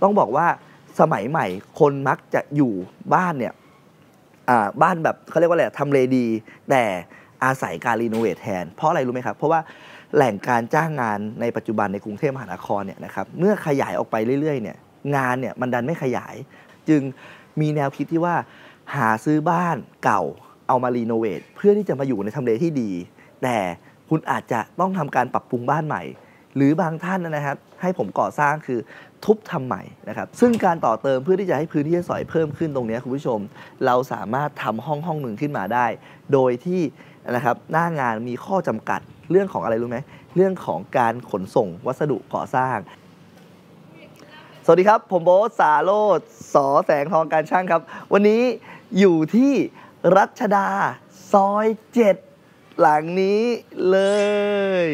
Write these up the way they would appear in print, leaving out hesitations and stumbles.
ต้องบอกว่าสมัยใหม่คนมักจะอยู่บ้านเนี่ยบ้านแบบเขาเรียกว่าอะไรทำเลดีแต่อาศัยการรีโนเวทแทนเพราะอะไรรู้ไหมครับเพราะว่าแหล่งการจ้างงานในปัจจุบันในกรุงเทพมหานครเนี่ยนะครับเมื่อขยายออกไปเรื่อยๆเนี่ยงานเนี่ยมันดันไม่ขยายจึงมีแนวคิดที่ว่าหาซื้อบ้านเก่าเอามารีโนเวทเพื่อที่จะมาอยู่ในทำเลที่ดีแต่คุณอาจจะต้องทำการปรับปรุงบ้านใหม่หรือบางท่านนะครับให้ผมก่อสร้างคือทุบทำใหม่นะครับซึ่งการต่อเติมเพื่อที่จะให้พื้นที่ใช้สอยเพิ่มขึ้นตรงนี้คุณผู้ชมเราสามารถทำห้องหนึ่งขึ้นมาได้โดยที่นะครับหน้างานมีข้อจำกัดเรื่องของอะไรรู้ไหมเรื่องของการขนส่งวัสดุก่อสร้างสวัสดีครับผมโบ๊ทสาโรจน์สอแสงทองการช่างครับวันนี้อยู่ที่รัชดาซอย7หลังนี้เลย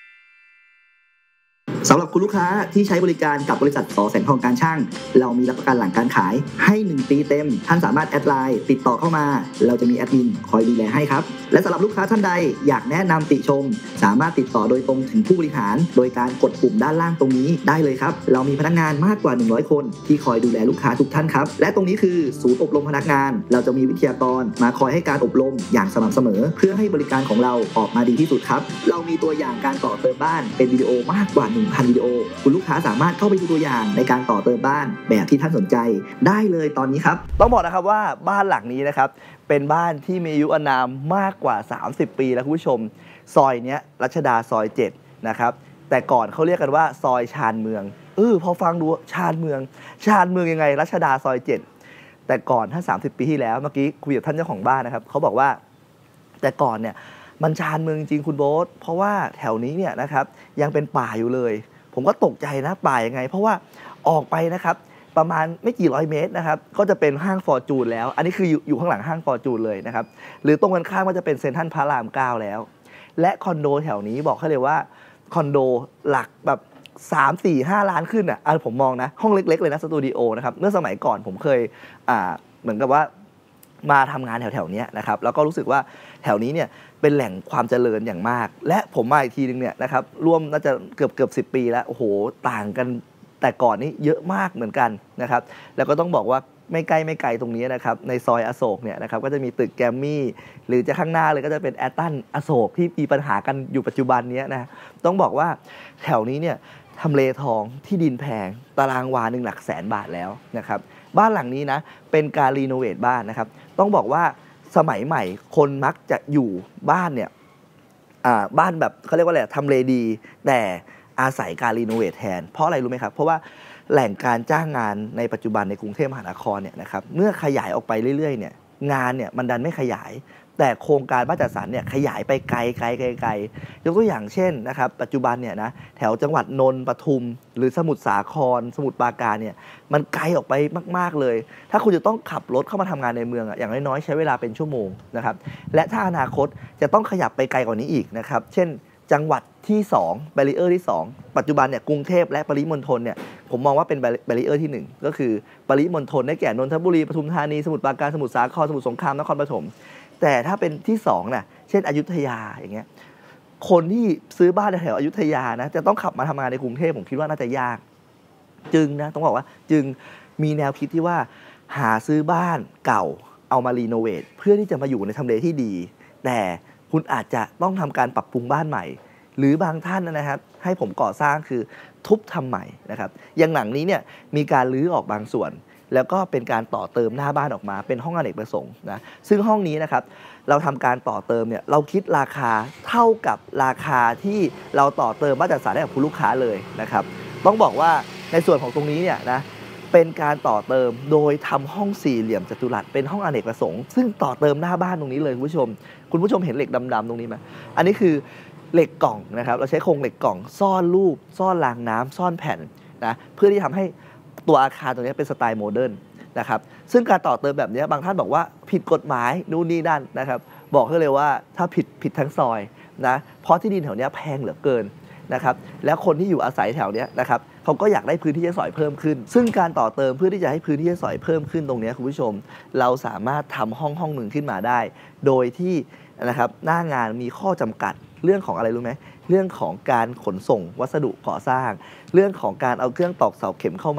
สำหรับคุณลูกค้าที่ใช้บริการกับบริษัทสอแสงทองการช่างเรามีรับประกันหลังการขายให้1 ปีเต็มท่านสามารถแอดไลน์ติดต่อเข้ามาเราจะมีแอดมินคอยดูแลให้ครับและสำหรับลูกค้าท่านใดอยากแนะนำติชมสามารถติดต่อโดยตรงถึงผู้บริหารโดยการกดปุ่มด้านล่างตรงนี้ได้เลยครับเรามีพนักงานมากกว่า100คนที่คอยดูแลลูกค้าทุกท่านครับและตรงนี้คือศูนย์อบรมพนักงานเราจะมีวิทยากรมาคอยให้การอบรมอย่างสม่ำเสมอเพื่อให้บริการของเราออกมาดีที่สุดครับเรามีตัวอย่างการต่อเติมบ้านเป็นวิดีโอมากกว่า1,000 วิดีโอคุณลูกค้าสามารถเข้าไปดูตัวอย่างในการต่อเติมบ้านแบบที่ท่านสนใจได้เลยตอนนี้ครับต้องบอกนะครับว่าบ้านหลังนี้นะครับเป็นบ้านที่มีอายุอานามมากกว่า30 ปีแล้วคุณผู้ชมซอยเนี้ยรัชดาซอย7นะครับแต่ก่อนเขาเรียกกันว่าซอยชานเมืองพอฟังดูชานเมืองยังไงรัชดาซอย7แต่ก่อนถ้า30 ปีที่แล้วเมื่อกี้คุยกับท่านเจ้าของบ้านนะครับเขาบอกว่าแต่ก่อนเนี่ยมันชานเมืองจริงคุณโบ๊ทเพราะว่าแถวนี้เนี่ยนะครับยังเป็นป่าอยู่เลยผมก็ตกใจนะป่ายังไงเพราะว่าออกไปนะครับประมาณไม่กี่ร้อยเมตรนะครับก็จะเป็นห้างฟอร์จูนแล้วอันนี้คืออยู่ข้างหลังห้างฟอร์จูนเลยนะครับหรือตรงกันข้ามก็จะเป็นเซ็นทรัลพระราม9แล้วและคอนโดแถวนี้บอกให้เลยว่าคอนโดหลักแบบ3 4 5 ล้านขึ้นผมมองนะห้องเล็กๆเลยนะสตูดิโอนะครับเมื่อสมัยก่อนผมเคยเหมือนกับว่ามาทำงานแถวๆนี้นะครับแล้วก็รู้สึกว่าแถวนี้เนี่ยเป็นแหล่งความเจริญอย่างมากและผมมาอีกทีนึงเนี่ยนะครับร่วมน่าจะเกือบ10 ปีแล้วโอ้โหต่างกันแต่ก่อนนี้เยอะมากเหมือนกันนะครับแล้วก็ต้องบอกว่าไม่ไกลตรงนี้นะครับในซอยอโศกเนี่ยนะครับก็จะมีตึกแกรมมี่หรือจะข้างหน้าเลยก็จะเป็นแอตตันอโศกที่มีปัญหากันอยู่ปัจจุบันนี้นะต้องบอกว่าแถวนี้เนี่ยทำเลทองที่ดินแพงตารางวา1 หลักแสนบาทแล้วนะครับบ้านหลังนี้นะเป็นการรีโนเวทบ้านนะครับต้องบอกว่าสมัยใหม่คนมักจะอยู่บ้านเนี่ยบ้านแบบเขาเรียกว่าอะไรทำเลดีแต่อาศัยการรีโนเวทแทนเพราะอะไรรู้ไหมครับเพราะว่าแหล่งการจ้างงานในปัจจุบันในกรุงเทพมหานครเนี่ยนะครับเมื่อขยายออกไปเรื่อยๆเนี่ยงานเนี่ยมันดันไม่ขยายแต่โครงการบ้านจัดสรรเนี่ยขยายไปไกลยกตัวอย่างเช่นนะครับปัจจุบันเนี่ยนะแถวจังหวัดนนท์ปทุมหรือสมุทรสาครสมุทรปราการเนี่ยมันไกลออกไปมากๆเลยถ้าคุณจะต้องขับรถเข้ามาทำงานในเมืองอย่างน้อยๆใช้เวลาเป็นชั่วโมงนะครับและถ้าอนาคตจะต้องขยับไปไกลกว่านี้อีกนะครับเช่นจังหวัดที่2 แบรีเออร์ที่2ปัจจุบันเนี่ยกรุงเทพและปริมณฑลเนี่ยผมมองว่าเป็นแบรีเออร์ที่1ก็คือปริมณฑลได้แก่นนทบุรีปทุมธานีสมุทรปราการสมุทรสาครสมุทรสงครามนครปฐมแต่ถ้าเป็นที่2นะเช่นอยุธยาอย่างเงี้ยคนที่ซื้อบ้านแถวอยุธยานะจะต้องขับมาทำงานในกรุงเทพผมคิดว่าน่าจะยากจึงนะต้องบอกว่าจึงมีแนวคิดที่ว่าหาซื้อบ้านเก่าเอามารีโนเวทเพื่อที่จะมาอยู่ในทำเลที่ดีแต่คุณอาจจะต้องทำการปรับปรุงบ้านใหม่หรือบางท่านนะครับให้ผมก่อสร้างคือทุบทำใหม่นะครับอย่างหลังนี้เนี่ยมีการรื้อออกบางส่วนแล้วก็เป็นการต่อเติมหน้าบ้านออกมาเป็นห้องอเนกประสงค์นะซึ่งห้องนี้นะครับเราทำการต่อเติมเนี่ยเราคิดราคาเท่ากับราคาที่เราต่อเติมบ้านจัดสรรให้กับคุณลูกค้าเลยนะครับต้องบอกว่าในส่วนของตรงนี้เนี่ยนะเป็นการต่อเติมโดยทำห้องสี่เหลี่ยมจัตุรัสเป็นห้องอเนกประสงค์ซึ่งต่อเติมหน้าบ้านตรงนี้เลยคุณผู้ชมเห็นเหล็กดำๆตรงนี้ไหมอันนี้คือเหล็กกล่องนะครับเราใช้โครงเหล็กกล่องซ่อนรูปซ่อนรางน้ำซ่อนแผ่นนะเพื่อที่ทำให้ตัวอาคารตรงนี้เป็นสไตล์โมเดิร์นนะครับซึ่งการต่อเติมแบบนี้บางท่านบอกว่าผิดกฎหมายนู่นนี่นั่นนะครับบอกให้เลยว่าถ้าผิดทั้งซอยนะเพราะที่ดินแถวนี้แพงเหลือเกินนะครับแล้วคนที่อยู่อาศัยแถวนี้นะครับเขาก็อยากได้พื้นที่ใช้สอยเพิ่มขึ้นซึ่งการต่อเติมเพื่อที่จะให้พื้นที่ใช้สอยเพิ่มขึ้นตรงนี้คุณผู้ชมเราสามารถทำห้องหนึ่งขึ้นมาได้โดยที่นะครับหน้างานมีข้อจำกัดเรื่องของอะไรรู้ไหมเรื่องของการขนส่งวัสดุก่อสร้างเรื่องของการเอาเครื่องตอกเสาเข็มเข้ามา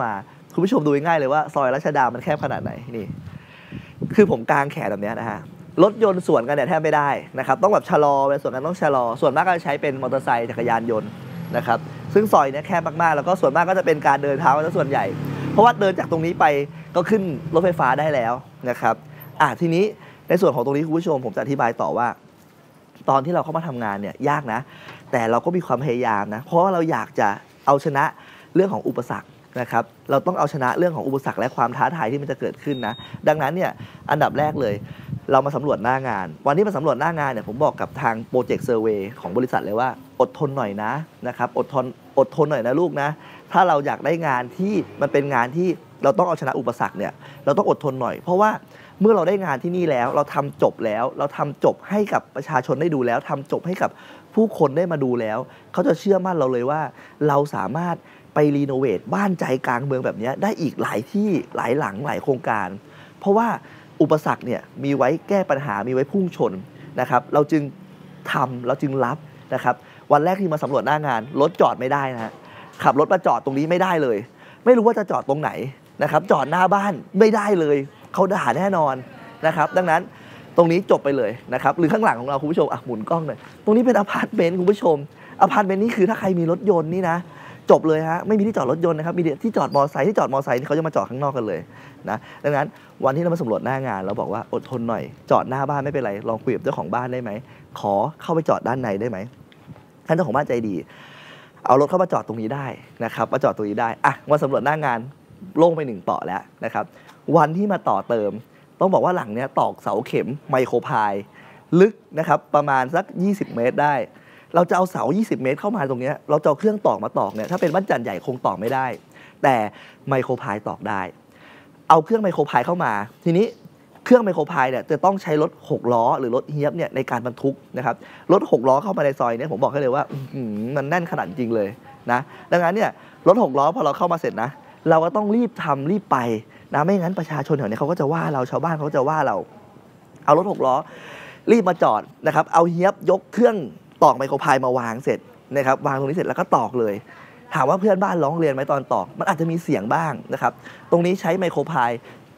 คุณผู้ชมดูง่ายเลยว่าซอยรัชดามันแคบขนาดไหนนี่คือผมกางแขนแบบนี้นะฮะรถยนต์สวนกันเนี่ยแทบไม่ได้นะครับต้องแบบชะลอไปส่วนกันต้องชะลอส่วนมากก็จะใช้เป็นมอเตอร์ไซค์จักรยานยนต์นะครับซึ่งซอยนี้แคบมากๆแล้วก็ส่วนมากก็จะเป็นการเดินเท้าซะส่วนใหญ่เพราะว่าเดินจากตรงนี้ไปก็ขึ้นรถไฟฟ้าได้แล้วนะครับทีนี้ในส่วนของตรงนี้คุณผู้ชมผมจะอธิบายต่อว่าตอนที่เราเข้ามาทำงานเนี่ยยากนะแต่เราก็มีความพยายามนะเพราะว่าเราอยากจะเอาชนะเรื่องของอุปสรรคนะครับเราต้องเอาชนะเรื่องของอุปสรรคและความท้าทายที่มันจะเกิดขึ้นนะดังนั้นเนี่ยอันดับแรกเลยเรามาสำรวจหน้างานวันที่มาสำรวจหน้างานเนี่ยผมบอกกับทางโปรเจกต์เซอร์เวย์ของบริษัทเลยว่าอดทนหน่อยนะครับอดทนหน่อยนะลูกนะถ้าเราอยากได้งานที่มันเป็นงานที่เราต้องเอาชนะอุปสรรคเนี่ยเราต้องอดทนหน่อยเพราะว่าเมื่อเราได้งานที่นี่แล้วเราทำจบแล้วเราทำจบให้กับประชาชนได้ดูแล้วทำจบให้กับผู้คนได้มาดูแล้วเขาจะเชื่อมั่นเราเลยว่าเราสามารถไปรีโนเวทบ้านใจกลางเมืองแบบนี้ได้อีกหลายที่หลายหลังหลายโครงการเพราะว่าอุปสรรคเนี่ยมีไว้แก้ปัญหามีไว้พุ่งชนนะครับเราจึงเราจึงรับนะครับวันแรกที่มาสำรวจหน้างานรถจอดไม่ได้นะฮะขับรถมาจอดตรงนี้ไม่ได้เลยไม่รู้ว่าจะจอดตรงไหนนะครับจอดหน้าบ้านไม่ได้เลยเขาด่าแน่นอนนะครับดังนั้นตรงนี้จบไปเลยนะครับหรือข้างหลังของเราคุณผู้ชมหมุนกล้องหน่อยตรงนี้เป็นอพาร์ตเมนต์คุณผู้ชมอพาร์ตเมนต์นี่คือถ้าใครมีรถยนต์นี่นะจบเลยฮะไม่มีที่จอดรถยนต์นะครับมีที่จอดมอเตอร์ไซค์ที่จอดมอเตอร์ไซค์เขาจะมาจอดข้างนอกกันเลยนะดังนั้นวันที่เรามาสำรวจหน้างานเราบอกว่าอดทนหน่อยจอดหน้าบ้านไม่เป็นไรลองคุยกับเจ้าของบ้านได้ไหมขอเข้าไปจอดด้านในได้ไหมท่านเจ้าของบ้านใจดีเอารถเข้ามาจอดตรงนี้ได้นะครับมาจอดตรงนี้ได้มาสำรวจหน้างานโล่งไป1เปาะแล้วนะครับวันที่มาต่อเติมต้องบอกว่าหลังเนี้ยตอกเสาเข็มไมโครพายลึกนะครับประมาณสัก20เมตรได้เราจะเอาเสา20เมตรเข้ามาตรงนี้เราจะเอาเครื่องตอกมาตอกเนี่ยถ้าเป็นบ้านจันใหญ่คงตอกไม่ได้แต่ไมโครพายตอกได้เอาเครื่องไมโครพายเข้ามาทีนี้เครื่องไมโครพายเนี่ยจะต้องใช้รถ6ล้อหรือรถเฮียบเนี่ยในการบรรทุกนะครับรถ6ล้อเข้ามาในซอยเนี่ยผมบอกให้เลยว่ามันแน่นขนาดจริงเลยนะดังนั้นเนี่ยรถ6ล้อพอเราเข้ามาเสร็จนะเราก็ต้องรีบทำรีบไปนะไม่งั้นประชาชนแถวนี้เขาก็จะว่าเราชาวบ้านเขาจะว่าเราเอารถ6ล้อรีบมาจอดนะครับเอาเฮียบยกเครื่องตอกไมโครพายมาวางเสร็จนะครับวางตรงนี้เสร็จแล้วก็ตอกเลยถามว่าเพื่อนบ้านร้องเรียนไหมตอนตอกมันอาจจะมีเสียงบ้างนะครับตรงนี้ใช้ไมโครพาย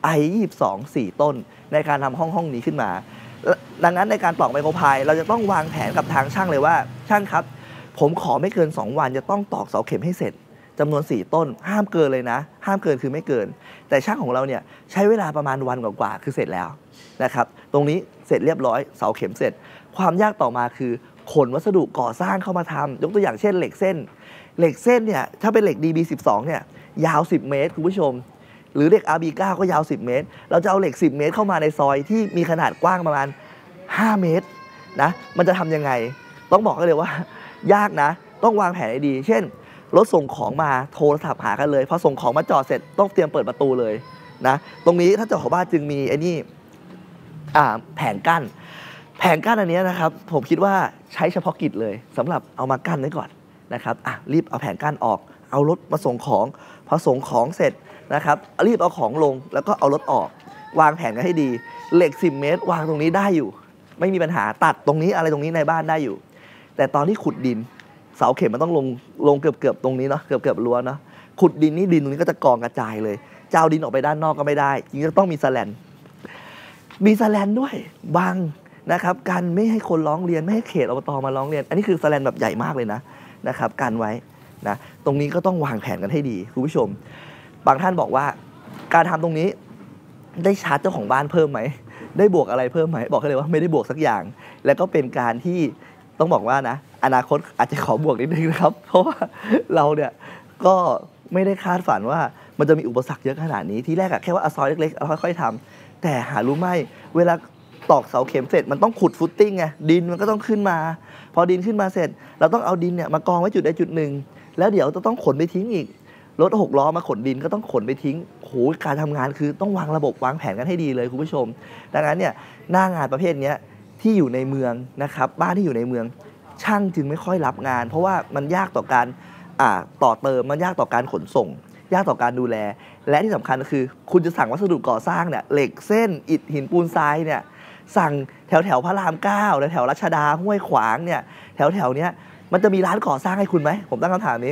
i22 4 ต้นในการทำห้องนี้ขึ้นมาดังนั้นในการตอกไมโครพายเราจะต้องวางแผนกับทางช่างเลยว่าช่างครับผมขอไม่เกิน2วันจะต้องตอกเสาเข็มให้เสร็จจำนวน4ต้นห้ามเกินเลยนะห้ามเกินคือไม่เกินแต่ช่างของเราเนี่ยใช้เวลาประมาณวันกว่าๆคือเสร็จแล้วนะครับตรงนี้เสร็จเรียบร้อยเสาเข็มเสร็จความยากต่อมาคือขนวัสดุก่อสร้างเข้ามาทำยกตัวอย่างเช่นเหล็กเส้นเนี่ยถ้าเป็นเหล็ก DB12 เนี่ยยาว10เมตรคุณผู้ชมหรือเหล็ก RB9 ก็ยาว10เมตรเราจะเอาเหล็ก10เมตรเข้ามาในซอยที่มีขนาดกว้างประมาณ5เมตรนะมันจะทำยังไงต้องบอกเลยว่ายากนะต้องวางแผนให้ดีเช่นรถส่งของมาโทรศัพท์หากันเลยพอส่งของมาจอดเสร็จต้องเตรียมเปิดประตูเลยนะตรงนี้ถ้าเจ้าของบ้านจึงมีไอ้นี่แผงกั้นอันนี้นะครับผมคิดว่าใช้เฉพาะกิจเลยสำหรับเอามากั้นไว้ก่อนนะครับรีบเอาแผงกั้นออกเอารถมาส่งของพอส่งของเสร็จนะครับรีบเอาของลงแล้วก็เอารถออกวางแผนกันให้ดีเหล็ก10เมตรวางตรงนี้ได้อยู่ไม่มีปัญหาตัดตรงนี้อะไรตรงนี้ในบ้านได้อยู่แต่ตอนที่ขุดดินเสาเข็มมันต้องลงเกือบตรงนี้เนาะเกือบรั้วเนาะขุดดินนี่ดินตรงนี้ก็จะกองกระจายเลยจะเอาดินออกไปด้านนอกก็ไม่ได้จริงๆจะต้องมีแสแลนด้วยบังนะครับกันไม่ให้คนร้องเรียนไม่ให้เขตอบตมาร้องเรียนอันนี้คือแสแลนแบบใหญ่มากเลยนะครับกันไว้นะตรงนี้ก็ต้องวางแผนกันให้ดีคุณผู้ชมบางท่านบอกว่าการทำตรงนี้ได้ชาร์จเจ้าของบ้านเพิ่มไหมได้บวกอะไรเพิ่มไหมบอกให้เลยว่าไม่ได้บวกสักอย่างแล้วก็เป็นการที่ต้องบอกว่านะอนาคตอาจจะขอบวกนิดนึงนะครับเพราะว่าเราเนี่ยก็ไม่ได้คาดฝันว่ามันจะมีอุปสรรคเยอะขนาดนี้ที่แรกแค่ว่าซอยเล็กๆค่อยๆทำแต่หารู้ไหมเวลาตอกเสาเข็มเสร็จมันต้องขุดฟุตติ้งไงดินมันก็ต้องขึ้นมาพอดินขึ้นมาเสร็จเราต้องเอาดินเนี่ยมากองไว้จุดใดจุดหนึ่งแล้วเดี๋ยวจะต้องขนไปทิ้งอีกรถ6ล้อมาขนดินก็ต้องขนไปทิ้งโหการทำงานคือต้องวางระบบวางแผนกันให้ดีเลยคุณผู้ชมดังนั้นเนี่ยหน้างานประเภทนี้ที่อยู่ในเมืองนะครับบ้านที่อยู่ในเมืองช่างจึงไม่ค่อยรับงานเพราะว่ามันยากต่อการต่อเติมมันยากต่อการขนส่งยากต่อการดูแลและที่สำคัญก็คือคุณจะสั่งวัสดุก่อสร้างเนี่ยเหล็กเส้นอิฐหินปูนทรายเนี่ยสั่งแถวพระราม9แถวรัชดาห้วยขวางเนี่ยแถวเนี้ยมันจะมีร้านก่อสร้างให้คุณไหมผมตั้งคำถามนี้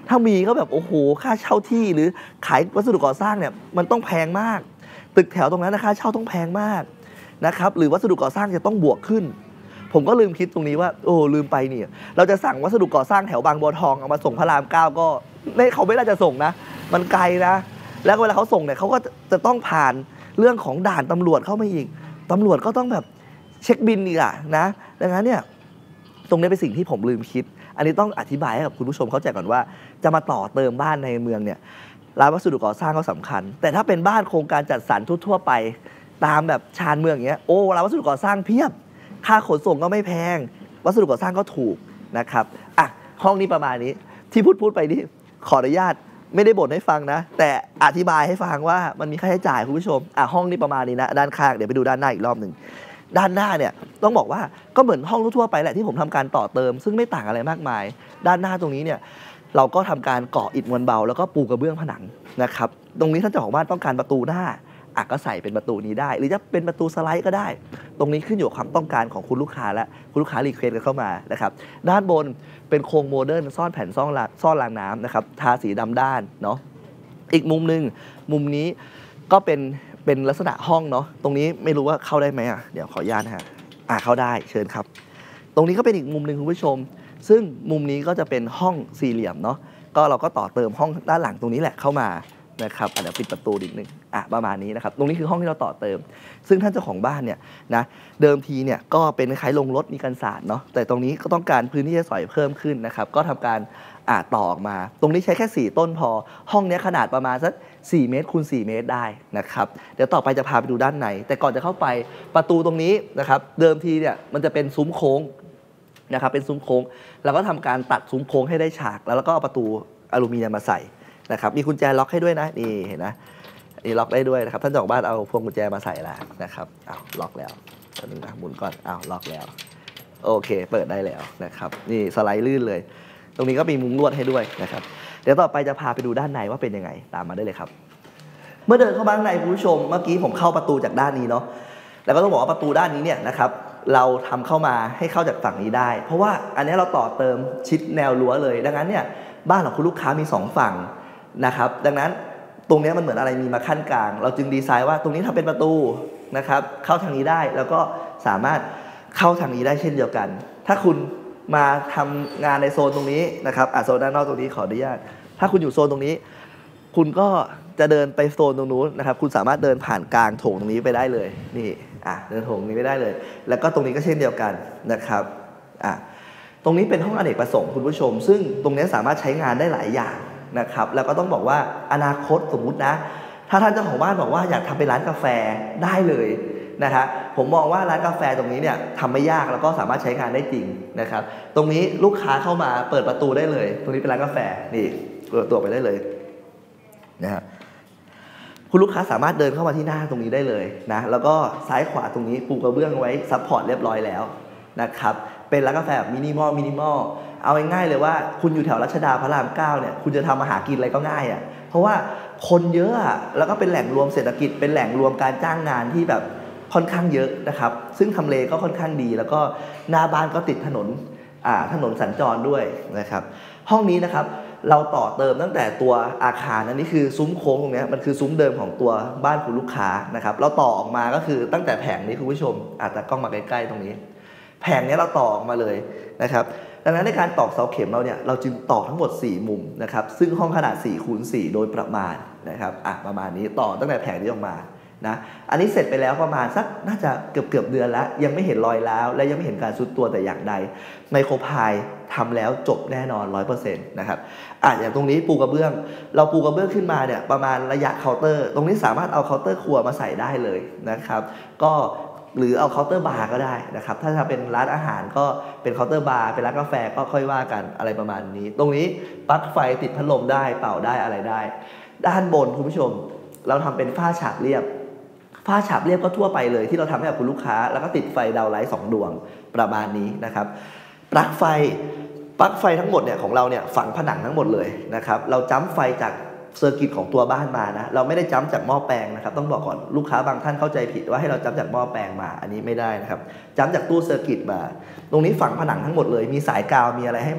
ถ้ามีก็แบบโอ้โหค่าเช่าที่หรือขายวัสดุก่อสร้างเนี่ยมันต้องแพงมากตึกแถวตรงนั้นค่าเช่าต้องแพงมากนะครับหรือวัสดุก่อสร้างจะต้องบวกขึ้นผมก็ลืมคิดตรงนี้ว่าโอ้ลืมไปเนี่ยเราจะสั่งวัสดุก่อสร้างแถวบางบัวทองเอามาส่งพระราม9ก็เขาไม่น่าจะส่งนะมันไกลนะแล้วเวลาเขาส่งเนี่ยเขาก็จะต้องผ่านเรื่องของด่านตำรวจเข้ามาอีกตำรวจก็ต้องแบบเช็คบินอีกอะนะดังนั้นเนี่ยตรงนี้เป็นสิ่งที่ผมลืมคิดอันนี้ต้องอธิบายให้กับคุณผู้ชมเข้าใจก่อนว่าจะมาต่อเติมบ้านในเมืองเนี่ยร้านวัสดุก่อสร้างก็สำคัญแต่ถ้าเป็นบ้านโครงการจัดสรรทั่วไปตามแบบชานเมืองอย่างเงี้ยโอ้ร้านวัสดุก่อสร้างเพียบค่าขนส่งก็ไม่แพงวัสดุก่อสร้างก็ถูกนะครับอ่ะห้องนี้ประมาณนี้ที่พูดไปนี่ขออนุญาตไม่ได้บ่นให้ฟังนะแต่อธิบายให้ฟังว่ามันมีค่าใช้จ่ายคุณผู้ชมอ่ะห้องนี้ประมาณนี้นะด้านข้างเดี๋ยวไปดูด้านหน้าอีกรอบหนึ่งด้านหน้าเนี่ยต้องบอกว่าก็เหมือนห้องทั่วไปแหละที่ผมทำการต่อเติมซึ่งไม่ต่างอะไรมากมายด้านหน้าตรงนี้เนี่ยเราก็ทำการก่ออิฐมวลเบาแล้วก็ปูกระเบื้องผนังนะครับตรงนี้ถ้าเจ้าของบ้านต้องการประตูหน้าก็ใส่เป็นประตูนี้ได้หรือจะเป็นประตูสไลด์ก็ได้ตรงนี้ขึ้นอยู่กับความต้องการของคุณลูกค้าและคุณลูกค้ารีเควสต์กันเข้ามานะครับด้านบนเป็นโครงโมเดิร์นซ่อนแผ่นซ่อนรางน้ำนะครับทาสีดำด้านเนาะอีกมุมนึงมุมนี้ก็เป็นลักษณะห้องเนาะตรงนี้ไม่รู้ว่าเข้าได้ไหมเดี๋ยวขออนุญาตนะฮะเข้าได้เชิญครับตรงนี้ก็เป็นอีกมุมนึงคุณผู้ชมซึ่งมุมนี้ก็จะเป็นห้องสี่เหลี่ยมเนาะก็เราก็ต่อเติมห้องด้านหลังตรงนี้แหละเข้ามานะครับเดี๋ยวปิดประตูนิดนึงประมาณนี้นะครับตรงนี้คือห้องที่เราต่อเติมซึ่งท่านเจ้าของบ้านเนี่ยนะเดิมทีเนี่ยก็เป็นคล้ายๆลงรถมีกันศาสตร์เนาะแต่ตรงนี้ก็ต้องการพื้นที่ใช้สอยเพิ่มขึ้นนะครับก็ทำการต่อออกมาตรงนี้ใช้แค่4ต้นพอห้องนี้ขนาดประมาณสัก4เมตรคูณ4เมตรได้นะครับเดี๋ยวต่อไปจะพาไปดูด้านในแต่ก่อนจะเข้าไปประตูตรงนี้นะครับเดิมทีเนี่ยมันจะเป็นซุ้มโค้งนะครับเป็นซุ้มโค้งแล้วก็ทำการตัดซุ้มโค้งให้ได้ฉากแล้วก็เอาประตูอลูมิเนียมมาใส่นะครับมีกุญแจล็อกให้ด้วยนะนี่เห็นนะนี่ล็อกได้ด้วยนะครับท่านเจ้าของบ้านเอาพวงกุญแจมาใส่แล้วนะครับล็อกแล้วตอนนี้นะหมุนก่อนล็อกแล้วโอเคเปิดได้แล้วนะครับนี่สไลด์ลื่นเลยตรงนี้ก็มีมุ้งลวดให้ด้วยนะครับเดี๋ยวต่อไปจะพาไปดูด้านในว่าเป็นยังไงตามมาได้เลยครับเมื่อเดินเข้ามาข้างในคุณผู้ชมเมื่อกี้ผมเข้าประตูจากด้านนี้เนาะแล้วก็ต้องบอกว่าประตูด้านนี้เนี่ยนะครับเราทำเข้ามาให้เข้าจากฝั่งนี้ได้เพราะว่าอันนี้เราต่อเติมชิดแนวรั้วเลยดังนั้นเนี่ยบ้านของคุณลูกค้ามี2ฝั่งนะครับดังนั้นตรงนี้มันเหมือนอะไรมีมาขั้นกลางเราจึงดีไซน์ว่าตรงนี้ทำเป็นประตูนะครับเข้าทางนี้ได้แล้วก็สามารถเข้าทางนี้ได้เช่นเดียวกันถ้าคุณมาทำงานในโซนตรงนี้นะครับโซนด้านนอกตรงนี้ขออนุญาตถ้าคุณอยู่โซนตรงนี้คุณก็จะเดินไปโซนตรงนู้นนะครับคุณสามารถเดินผ่านกลางโถงตรงนี้ไปได้เลยนี่เดินโถงนี้ไปได้เลยแล้วก็ตรงนี้ก็เช่นเดียวกันนะครับตรงนี้เป็นห้องอเนกประสงค์คุณผู้ชมซึ่งตรงนี้สามารถใช้งานได้หลายอย่างนะครับแล้วก็ต้องบอกว่าอนาคตสมมุตินะถ้าท่านเจ้าของบ้านบอกว่าอยากทำเป็นร้านกาแฟได้เลยนะครับผมมองว่าร้านกาแฟตรงนี้เนี่ยทำไม่ยากแล้วก็สามารถใช้งานได้จริงนะครับตรงนี้ลูกค้าเข้ามาเปิดประตูได้เลยตรงนี้เป็นร้านกาแฟนี่เปิดตัวไปได้เลยนะฮะคุณลูกค้าสามารถเดินเข้ามาที่หน้าตรงนี้ได้เลยนะแล้วก็ซ้ายขวาตรงนี้ปูกระเบื้องไว้ซัพพอร์ตเรียบร้อยแล้วนะครับเป็นร้านกาแฟแบบมินิมอลเอาง่ายๆเลยว่าคุณอยู่แถวรัชดาพระราม9เนี่ยคุณจะทำอาหารกินอะไรก็ง่ายเพราะว่าคนเยอะแล้วก็เป็นแหล่งรวมเศรษฐกิจเป็นแหล่งรวมการจ้างงานที่แบบค่อนข้างเยอะนะครับซึ่งทำเลก็ค่อนข้างดีแล้วก็หน้าบ้านก็ติดถนนสัญจรด้วยนะครับห้องนี้นะครับเราต่อเติมตั้งแต่ตัวอาคารอันนี้คือซุ้มโค้งตรงนี้มันคือซุ้มเดิมของตัวบ้านคุณลูกค้านะครับเราต่อออกมาก็คือตั้งแต่แผงนี้คุณผู้ชมแต่กล้องมาใกล้ๆตรงนี้แผงนี้เราต่อออกมาเลยนะครับดังนั้นในการตอกเสาเข็มเราเนี่ยเราจึงตอกทั้งหมด4มุมนะครับซึ่งห้องขนาด4คูณ4โดยประมาณนะครับประมาณนี้ต่อตั้งแต่แผงนี้ออกมานะอันนี้เสร็จไปแล้วประมาณสักน่าจะเกือบเดือนแล้วยังไม่เห็นรอยร้าวและยังไม่เห็นการทรุดตัวแต่อย่างใดไมโครพายทำแล้วจบแน่นอน 100% นะครับอย่างตรงนี้ปูกระเบื้องเราปูกระเบื้องขึ้นมาเนี่ยประมาณระยะเคาน์เตอร์ตรงนี้สามารถเอาเคาน์เตอร์ครัวมาใส่ได้เลยนะครับก็หรือเอาเคาน์เตอร์บาร์ก็ได้นะครับถ้าเป็นร้านอาหารก็เป็นเคาน์เตอร์บาร์เป็นร้านกาแฟก็ค่อยว่ากันอะไรประมาณนี้ตรงนี้ปลั๊กไฟติดพัดลมได้เป่าได้อะไรได้ด้านบนคุณผู้ชมเราทำเป็นฝ้าฉาบเรียบก็ทั่วไปเลยที่เราทำให้กับคุณลูกค้าแล้วก็ติดไฟดาวไลท์2ดวงประมาณนี้นะครับปลั๊กไฟทั้งหมดเนี่ยของเราเนี่ยฝังผนังทั้งหมดเลยนะครับเราจัมป์ไฟจากเซอร์กิตของตัวบ้านมานะเราไม่ได้จัมป์จากหม้อแปลงนะครับต้องบอกก่อนลูกค้าบางท่านเข้าใจผิดว่าให้เราจัมป์จากหม้อแปลงมาอันนี้ไม่ได้นะครับจัมป์จากตู้เซอร์กิตมาตรงนี้ฝังผนังทั้งหมดเลยมีสายกาวมีอะไรให้หมด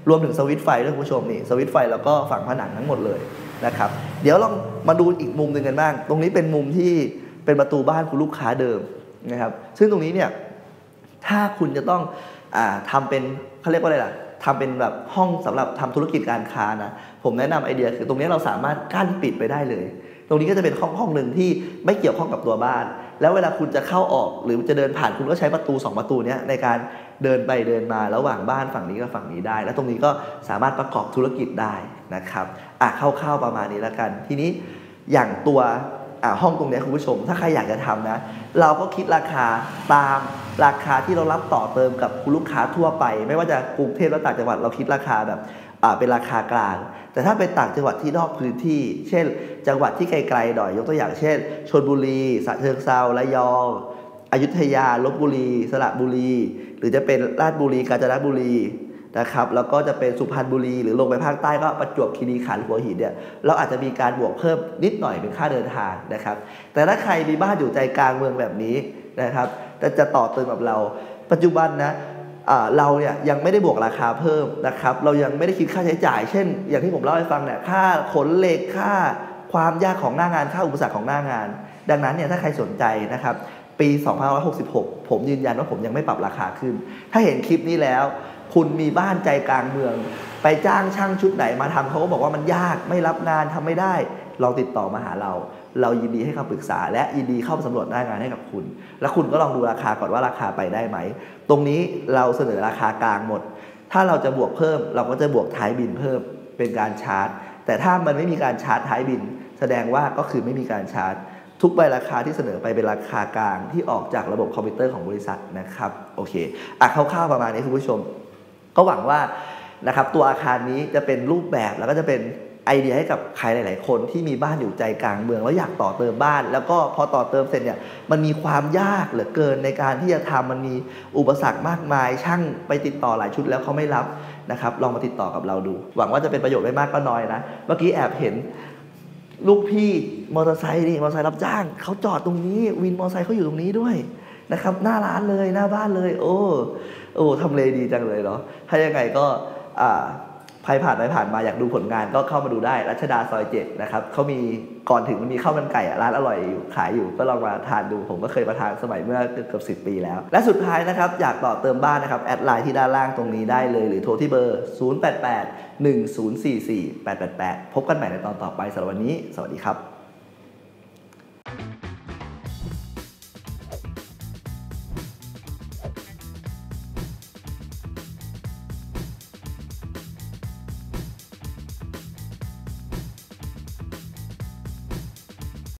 รวมถึงสวิตช์ไฟด้วยคุณผู้ชมนี่สวิตช์ไฟแล้วก็ฝั่งผนังทั้งหมดเลยนะครับเดี๋ยวลองมาดูอีกมุมหนึ่งกันบ้างตรงนี้เป็นมุมที่เป็นประตูบ้านคุณลูกค้าเดิมนะครับซึ่งตรงนี้เนี่ยถ้าคุณจะต้องทำเป็นเขาเรียกว่าอะไรล่ะทำเป็นแบบห้องสำหรับทำธุรกิจการค้านะผมแนะนำไอเดียคือตรงนี้เราสามารถกั้นปิดไปได้เลยตรงนี้ก็จะเป็นห้องหนึ่งที่ไม่เกี่ยวข้องกับตัวบ้านแล้วเวลาคุณจะเข้าออกหรือจะเดินผ่านคุณก็ใช้ประตู2ประตูนี้ในการเดินไปเดินมาระหว่างบ้านฝั่งนี้กับฝั่งนี้ได้แล้วตรงนี้ก็สามารถประกอบธุรกิจได้นะครับคร่าวๆประมาณนี้แล้วกันทีนี้อย่างตัวห้องตรงนี้คุณผู้ชมถ้าใครอยากจะทำนะเราก็คิดราคาตามราคาที่เรารับต่อเติมกับคุณลูกค้าทั่วไปไม่ว่าจะกรุงเทพและต่างจังหวัดเราคิดราคาแบบเป็นราคากลางแต่ถ้าเป็นต่างจังหวัดที่นอกพื้นที่เช่นจังหวัดที่ไกลๆหน่อยยกตัวอย่างเช่นชลบุรีฉะเชิงเทราระยองอยุธยาลพบุรีสระบุรีหรือจะเป็นราชบุรีกาญจนบุรีนะครับแล้วก็จะเป็นสุพรรณบุรีหรือลงไปภาคใต้ก็ประจวบคีรีขันธ์หัวหินเนี่ยเราอาจจะมีการบวกเพิ่มนิดหน่อยเป็นค่าเดินทางนะครับแต่ถ้าใครมีบ้านอยู่ใจกลางเมืองแบบนี้นะครับแต่จะต่อเติมกับเราปัจจุบันนะเราเนี่ยยังไม่ได้บวกราคาเพิ่มนะครับเรายังไม่ได้คิดค่าใช้จ่ายเช่นอย่างที่ผมเล่าให้ฟังเนี่ยค่าขนเหล็กค่าความยากของหน้างานค่าอุปสรรคของหน้างานดังนั้นเนี่ยถ้าใครสนใจนะครับปี2566ผมยืนยันว่าผมยังไม่ปรับราคาขึ้นถ้าเห็นคลิปนี้แล้วคุณมีบ้านใจกลางเมืองไปจ้างช่างชุดไหนมาทำเขาก็บอกว่ามันยากไม่รับงานทำไม่ได้ลองติดต่อมาหาเรายินดีให้คำปรึกษาและยินดีเข้าไปสำรวจหน้างานให้กับคุณแล้วคุณก็ลองดูราคาก่อนว่าราคาไปได้ไหมตรงนี้เราเสนอราคากลางหมดถ้าเราจะบวกเพิ่มเราก็จะบวกท้ายบินเพิ่มเป็นการชาร์จแต่ถ้ามันไม่มีการชาร์จท้ายบินแสดงว่าก็คือไม่มีการชาร์จทุกใบราคาที่เสนอไปเป็นราคากลางที่ออกจากระบบคอมพิวเตอร์ของบริษัทนะครับโอเคคร่าวๆประมาณนี้คุณผู้ชมก็หวังว่านะครับตัวอาคารนี้จะเป็นรูปแบบแล้วก็จะเป็นไอเดียให้กับใครหลายๆคนที่มีบ้านอยู่ใจกลางเมืองแล้วอยากต่อเติมบ้านแล้วก็พอต่อเติมเสร็จเนี่ยมันมีความยากเหลือเกินในการที่จะทำมันมีอุปสรรคมากมายช่างไปติดต่อหลายชุดแล้วเขาไม่รับนะครับลองมาติดต่อกับเราดูหวังว่าจะเป็นประโยชน์ไม่มากก็น้อยนะเมื่อกี้แอบเห็นลูกพี่มอเตอร์ไซค์นี่มอเตอร์ไซค์รับจ้างเขาจอดตรงนี้วินมอเตอร์ไซค์เขาอยู่ตรงนี้ด้วยนะครับหน้าร้านเลยหน้าบ้านเลยโอ้ทำเลดีจังเลยเนาะถ้ายังไงก็ใครผ่านไปผ่านมาอยากดูผลงานก็เข้ามาดูได้รัชดาซอย7นะครับเขามีก่อนถึงมันมีข้าวมันไก่ร้านอร่อยอยู่ขายอยู่ก็ลองมาทานดูผมก็เคยมาทานสมัยเมื่อเกือบ10 ปีแล้วและสุดท้ายนะครับอยากต่อเติมบ้านนะครับแอดไลน์ที่ด้านล่างตรงนี้ได้เลยหรือโทรที่เบอร์0881044888พบกันใหม่ในตอนต่อไปสำหรับวันนี้สวัสดีครับ